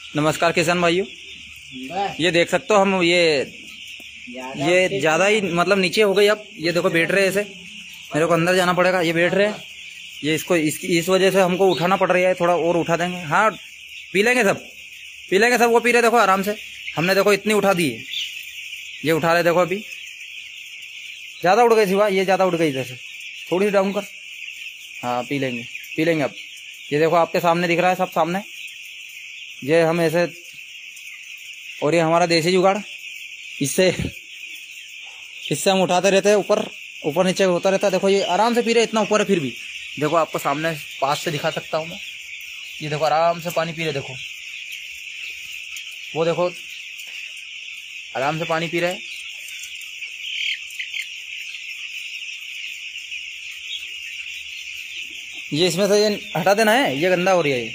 नमस्कार किसान भाइयों, ये देख सकते हो हम ये ज़्यादा ही मतलब नीचे हो गई। अब ये देखो बैठ रहे ऐसे, मेरे को अंदर जाना पड़ेगा। ये बैठ रहे हैं, ये इसको इस वजह से हमको उठाना पड़ रहा है। थोड़ा और उठा देंगे। हाँ, पी लेंगे सब, पी लेंगे सब। वो पी रहे देखो आराम से। हमने देखो इतनी उठा दी है, ये उठा रहे देखो। अभी ज़्यादा उड़ गई सिवा, ये ज़्यादा उड़ गई जैसे, थोड़ी सी डाउन कर। हाँ, पी लेंगे, पी लेंगे अब। ये देखो आपके सामने दिख रहा है, सब सामने। ये हम ऐसे, और ये हमारा देसी जुगाड़, इससे हम उठाते रहते हैं। ऊपर नीचे होता रहता है। देखो ये आराम से पी रहे, इतना ऊपर है फिर भी। देखो आपको सामने पास से दिखा सकता हूँ मैं। ये देखो आराम से पानी पी रहे, देखो वो देखो आराम से पानी पी रहे। ये इसमें से ये हटा देना है, ये गंदा हो रही है। ये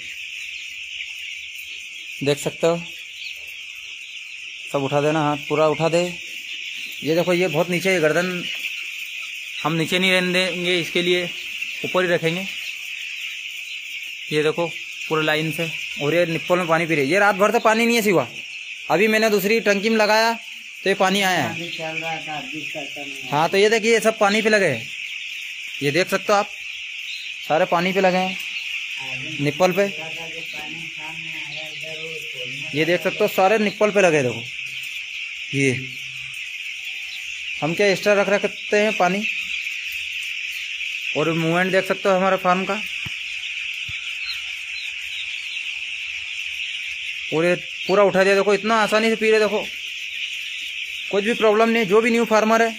देख सकते हो, सब उठा देना, हाथ पूरा उठा दे। ये देखो ये बहुत नीचे है गर्दन, हम नीचे नहीं रहने देंगे, इसके लिए ऊपर ही रखेंगे। ये देखो पूरे लाइन से। और ये निप्पल में पानी पी रही है। ये रात भर तो पानी नहीं है सिवा, अभी मैंने दूसरी टंकी में लगाया तो ये पानी आया है। हाँ, तो ये देखिए ये सब पानी पे लगे हैं। ये देख सकते हो आप, सारे पानी पे लगे हैं निप्पल पे। ये देख सकते हो सारे निप्पल पे लगे। देखो ये हम क्या एक्स्ट्रा रख रखते हैं पानी। और मूवमेंट देख सकते हो हमारे फार्म का। पूरा उठा दिया। देखो इतना आसानी से पी रहे। देखो कुछ भी प्रॉब्लम नहीं। जो भी न्यू फार्मर है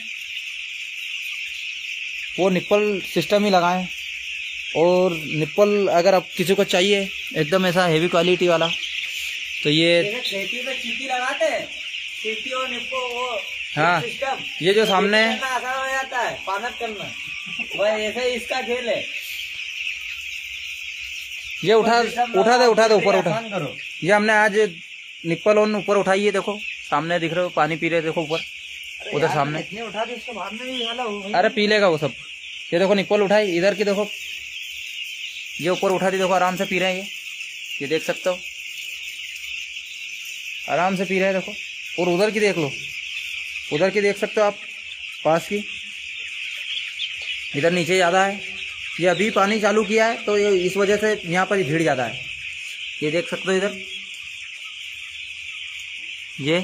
वो निप्पल सिस्टम ही लगाएं। और निप्पल अगर आप किसी को चाहिए एकदम ऐसा हेवी क्वालिटी वाला, तो ये खेती में चीटी लगाते हैं, चीटी और निप्पल वो। हाँ, ये जो सामने आसान हो जाता है पानक करना, वह ऐसे इसका खेल है। ये उठा दे ऊपर उठा। ये हमने आज निप्पल ऑन ऊपर उठाई है। देखो सामने दिख रहे हो, पानी पी रहे। देखो ऊपर उधर सामने उठा दे, इसके बाद में भी वाला होगा। अरे पी लेगा वो सब। ये देखो निप्पल उठाई इधर की, देखो ये ऊपर उठा दी। देखो आराम से पी रहे हैं ये देख सकते हो, आराम से पी रहे हैं। देखो और उधर की देख लो, उधर की देख सकते हो आप, पास की। इधर नीचे ज़्यादा है। ये अभी पानी चालू किया है तो ये इस वजह से यहाँ पर भीड़ ज़्यादा है। ये देख सकते हो इधर, ये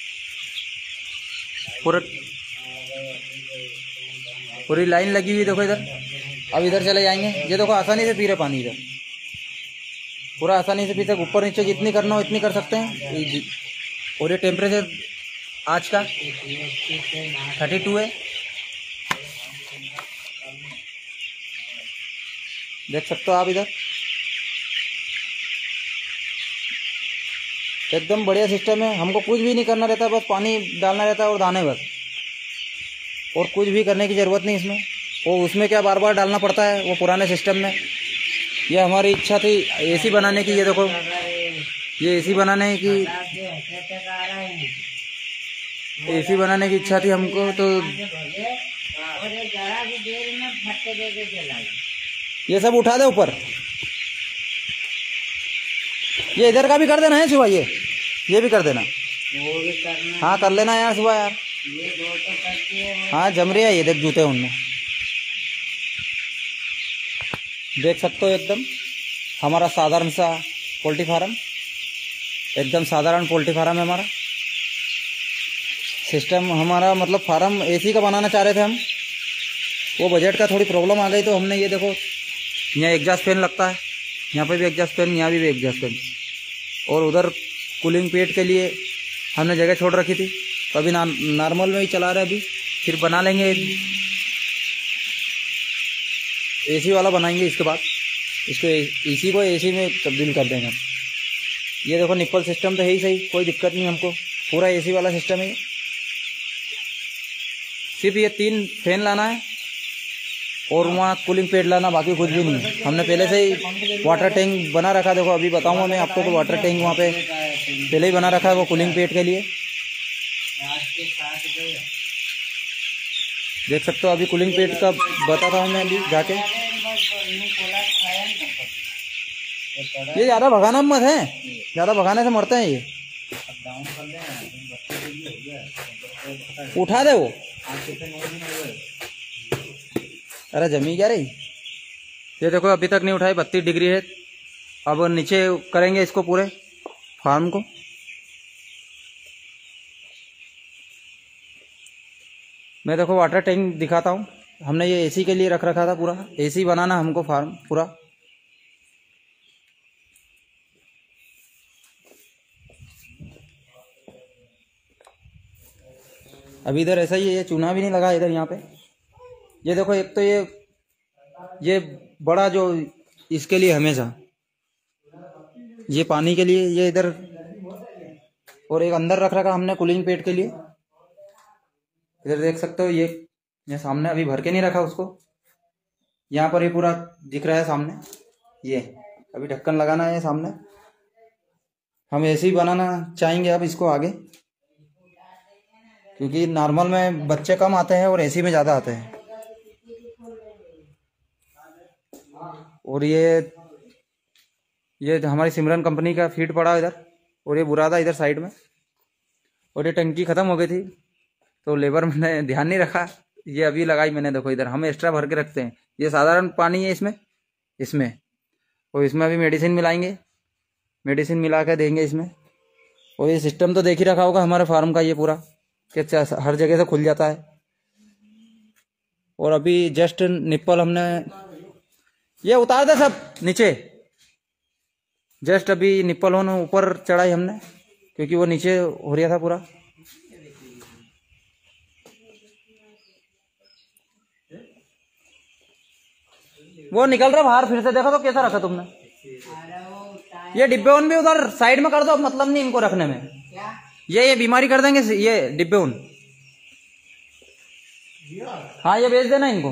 पूरी लाइन लगी हुई। देखो इधर, अब इधर चले जाएंगे। ये देखो आसानी से पी रहे पानी इधर, पूरा आसानी से पीते। ऊपर नीचे जितनी करना हो इतनी कर सकते हैं। और ये टेम्परेचर आज का 32 है। देख सकते हो आप इधर, एकदम बढ़िया सिस्टम है। हमको कुछ भी नहीं करना रहता, बस पानी डालना रहता है और दाने बस। और कुछ भी करने की ज़रूरत नहीं इसमें। वो उसमें क्या बार बार डालना पड़ता है वो पुराने सिस्टम में। ये हमारी इच्छा थी एसी बनाने की। ये देखो ये एसी बनाने की इच्छा थी हमको। तो ये सब उठा दे ऊपर। ये इधर का भी कर देना है सुबह, ये भी कर देना। वो भी करना। हाँ कर लेना यार सुबह यार। ये दो तो करती है। हाँ जम रही है। ये देख जूते उनमें देख सकते हो। एकदम हमारा साधारण सा पोल्ट्री फार्म, एकदम साधारण पोल्ट्री फार्म है हमारा। सिस्टम हमारा मतलब फार्म एसी का बनाना चाह रहे थे हम, वो बजट का थोड़ी प्रॉब्लम आ गई। तो हमने ये देखो यहाँ एग्जॉस्ट फैन लगता है, यहाँ पे भी एग्जॉस्ट फैन, यहाँ भी एग्जॉस्ट फैन। और उधर कूलिंग पेट के लिए हमने जगह छोड़ रखी थी, तो अभी नॉर्मल में ही चला रहे। अभी फिर बना लेंगे एसी वाला, बनाएंगे इसके बाद। इसको इसी को एसी में तब्दील कर देंगे। ये देखो निप्पल सिस्टम तो है ही सही, कोई दिक्कत नहीं हमको। पूरा एसी वाला सिस्टम है। सिर्फ ये 3 फैन लाना है और वहाँ कूलिंग पेड लाना, बाकी कुछ भी नहीं। हमने पहले से ही वाटर टैंक बना रखा है। देखो अभी बताऊँगा मैं आपको, तो वाटर टैंक वहाँ पे पहले ही बना रखा है वो कूलिंग पेड के लिए। देख सकते हो अभी कूलिंग पेड का बताता हूँ मैं अभी जाके। ये ज़्यादा भगाना मत है। ज़्यादा भगाने से मरते हैं ये। उठा दे वो। अरे जमी क्या रही, ये देखो अभी तक नहीं उठाई, 32 डिग्री है। अब नीचे करेंगे इसको पूरे फार्म को। मैं देखो वाटर टैंक दिखाता हूँ। हमने ये एसी के लिए रख रखा था, पूरा एसी बनाना हमको फार्म पूरा। अभी इधर ऐसा ही है, ये चूना भी नहीं लगा इधर यहाँ पे। ये देखो एक तो ये बड़ा जो इसके लिए हमेशा ये पानी के लिए ये इधर, और एक अंदर रख रखा हमने कूलिंग पेट के लिए। इधर देख सकते हो ये सामने अभी भर के नहीं रखा उसको, यहाँ पर ये पूरा दिख रहा है सामने। ये अभी ढक्कन लगाना है सामने। हम ऐसे ही बनाना चाहेंगे अब इसको आगे, क्योंकि नॉर्मल में बच्चे कम आते हैं और एसी में ज़्यादा आते हैं। और ये हमारी सिमरन कंपनी का फीड पड़ा इधर, और ये बुरादा इधर साइड में। और ये टंकी ख़त्म हो गई थी तो लेबर मैंने ध्यान नहीं रखा, ये अभी लगाई मैंने। देखो इधर हम एक्स्ट्रा भर के रखते हैं, ये साधारण पानी है इसमें और इसमें अभी मेडिसिन मिलाएंगे, मेडिसिन मिला के देंगे इसमें। और ये सिस्टम तो देख ही रखा होगा हमारे फार्म का, ये पूरा कि हर जगह से खुल जाता है। और अभी जस्ट निप्पल हमने ये उतार दे सब नीचे, जस्ट अभी निप्पल ऑन ऊपर चढ़ाई हमने, क्योंकि वो नीचे हो रहा था पूरा। वो निकल रहा बाहर फिर से, देखो तो कैसा रखा तुमने। ये डिब्बे उन भी उधर साइड में कर दो, मतलब नहीं इनको रखने में, ये बीमारी कर देंगे ये डिब्बे उन। हाँ ये बेच देना इनको।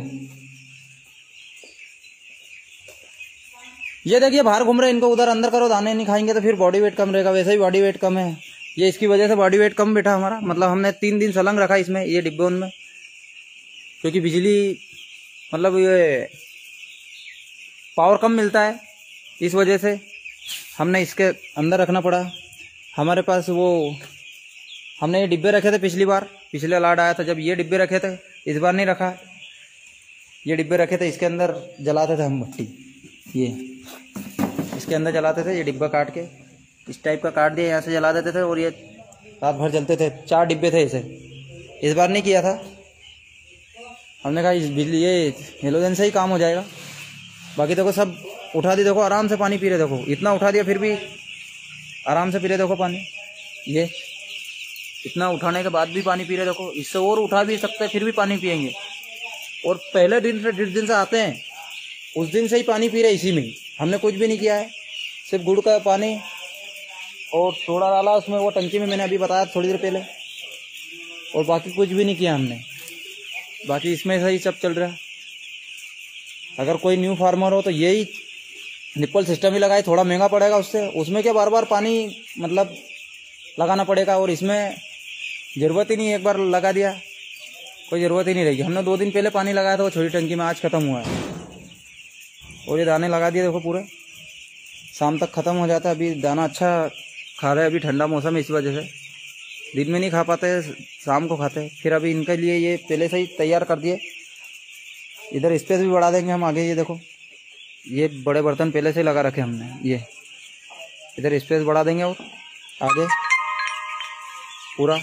ये देखिए बाहर घूम रहे, इनको उधर अंदर करो, दाने नहीं खाएंगे तो फिर बॉडी वेट कम रहेगा। वैसे ही बॉडी वेट कम है, ये इसकी वजह से बॉडी वेट कम बैठा हमारा। मतलब हमने 3 दिन सलंग रखा इसमें ये डिब्बे उनमें, क्योंकि बिजली मतलब ये पावर कम मिलता है, इस वजह से हमने इसके अंदर रखना पड़ा। हमारे पास वो हमने ये डिब्बे रखे थे पिछले लाड आया था जब ये डिब्बे रखे थे, इस बार नहीं रखा। ये डिब्बे रखे थे, इसके अंदर जलाते थे हम भट्टी, ये इसके अंदर जलाते थे। ये डिब्बा काट के इस टाइप का काट दिया, यहाँ से जला देते थे और ये रात भर जलते थे। 4 डिब्बे थे इसे, इस बार नहीं किया था। हमने कहा इस बिजली ये हेलोजन से ही काम हो जाएगा। बाकी देखो सब उठा दी, देखो आराम से पानी पी रहे, देखो इतना उठा दिया फिर भी आराम से पी रहे। देखो पानी ये इतना उठाने के बाद भी पानी पी रहे, देखो इससे और उठा भी सकते फिर भी पानी पियेंगे। और पहले दिन से जिस दिन से आते हैं उस दिन से ही पानी पी रहे, इसी में ही। हमने कुछ भी नहीं किया है, सिर्फ गुड़ का पानी और सोडा डाला उसमें, वो टंकी में मैंने अभी बताया थोड़ी देर पहले। और बाकी कुछ भी नहीं किया हमने, बाकी इसमें से ही सब चल रहा है। अगर कोई न्यू फार्मर हो तो यही निप्पल सिस्टम ही लगाए, थोड़ा महंगा पड़ेगा उससे। उसमें क्या बार बार पानी मतलब लगाना पड़ेगा, और इसमें ज़रूरत ही नहीं, एक बार लगा दिया कोई ज़रूरत ही नहीं रहेगी। हमने 2 दिन पहले पानी लगाया था वो छोटी टंकी में, आज ख़त्म हुआ है। और ये दाने लगा दिए देखो पूरे, शाम तक ख़त्म हो जाता है। अभी दाना अच्छा खा रहे हैं, अभी ठंडा मौसम है इस वजह से दिन में नहीं खा पाते, शाम को खाते हैं। फिर अभी इनके लिए ये पहले से ही तैयार कर दिए। इधर स्पेस भी बढ़ा देंगे हम आगे, ये देखो ये बड़े बर्तन पहले से लगा रखे हमने, ये इधर स्पेस बढ़ा देंगे और आगे पूरा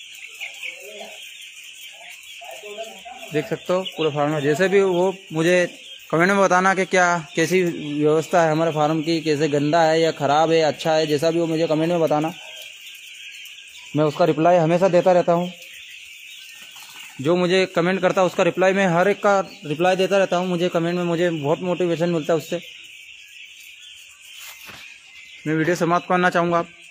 देख सकते हो पूरे फार्म में। जैसे भी वो मुझे कमेंट में बताना कि क्या कैसी व्यवस्था है हमारे फार्म की, कैसे गंदा है या ख़राब है, अच्छा है, जैसा भी वो मुझे कमेंट में बताना। मैं उसका रिप्लाई हमेशा देता रहता हूँ। जो मुझे कमेंट करता है उसका रिप्लाई मैं हर एक का रिप्लाई देता रहता हूँ। मुझे कमेंट में मुझे बहुत मोटिवेशन मिलता है उससे। मैं वीडियो समाप्त करना चाहूँगा।